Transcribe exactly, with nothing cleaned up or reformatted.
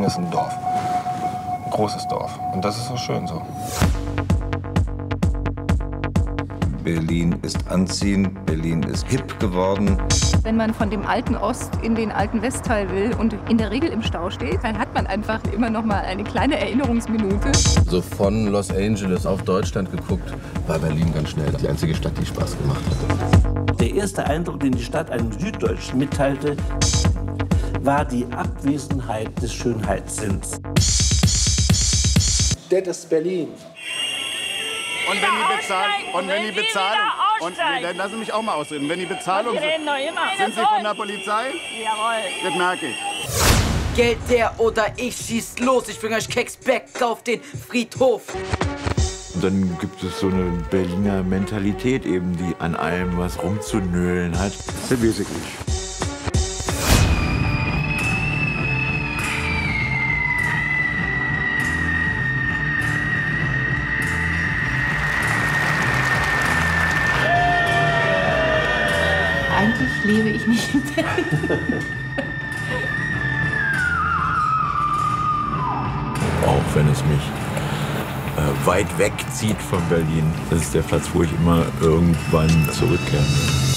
ist ein Dorf. Ein großes Dorf. Und das ist auch schön so. Berlin ist anziehend, Berlin ist hip geworden. Wenn man von dem alten Ost in den alten Westteil will und in der Regel im Stau steht, dann hat man einfach immer noch mal eine kleine Erinnerungsminute. So von Los Angeles auf Deutschland geguckt, war Berlin ganz schnell die einzige Stadt, die Spaß gemacht hat. Der erste Eindruck, den die Stadt einem Süddeutschen mitteilte, war die Abwesenheit des Schönheitssinns. Das ist Berlin. Und wenn die Bezahlung, und wenn die Bezahlung, und dann lassen Sie mich auch mal ausreden, wenn die Bezahlung sind, sind Sie von der Polizei? Jawohl. Das merke ich. Geld der oder ich, schießt los, ich bring euch Keks back auf den Friedhof. Und dann gibt es so eine Berliner Mentalität eben, die an allem was rumzunölen hat. Sehr wesentlich. Eigentlich lebe ich nicht in Berlin. Auch wenn es mich äh, weit wegzieht von Berlin, das ist der Platz, wo ich immer irgendwann zurückkehre.